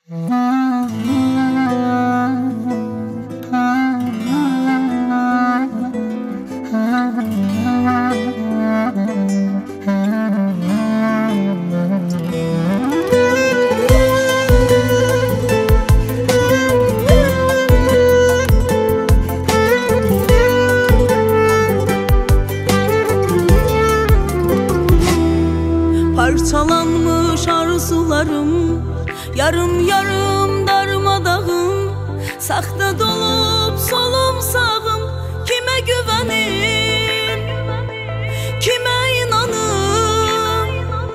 Parçalanmış arzularım, yarım yarım darmadağın, saxta dolup solum sağım. Kime güvenim, kime inanım?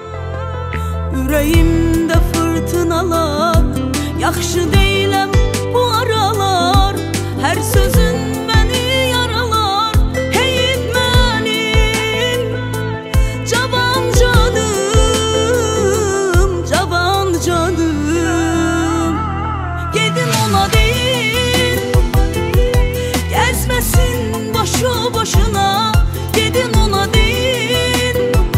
Ürəyimdə fırtınalar, yaxşı deyiləm bu aralar. Hər sözün məni yaralar, heyim mənim cavan canım, cavan canım. Gedin ona deyin, gəzməsin boşu boşuna. Gedin ona deyin,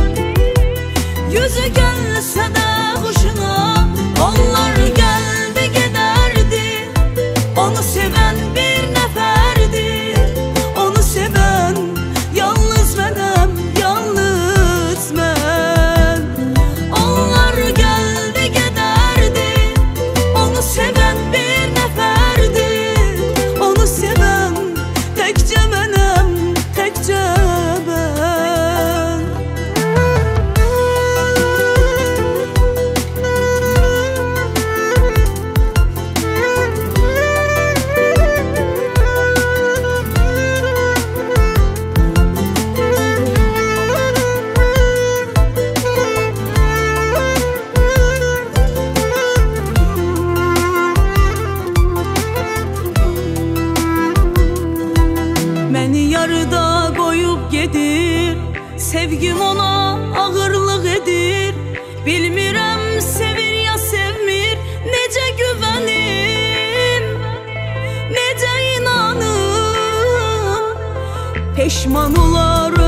yüzü gəlsə də hoşuna. Onlar gəldi gedərdi, onu sevən bir nəfərdi. Onu sevən yalnız mənəm, yalnız mən. Onlar gəldi gedərdi, onu sevən bir nəfərdi. Onu sevən təkcə mənəm, təkcə mən. Məni yarıda qoyub gedir, sevgim ona ağırlıq edir. Bilmirəm sevir ya sevmir, necə güvənim, necə inanım. Peşman olar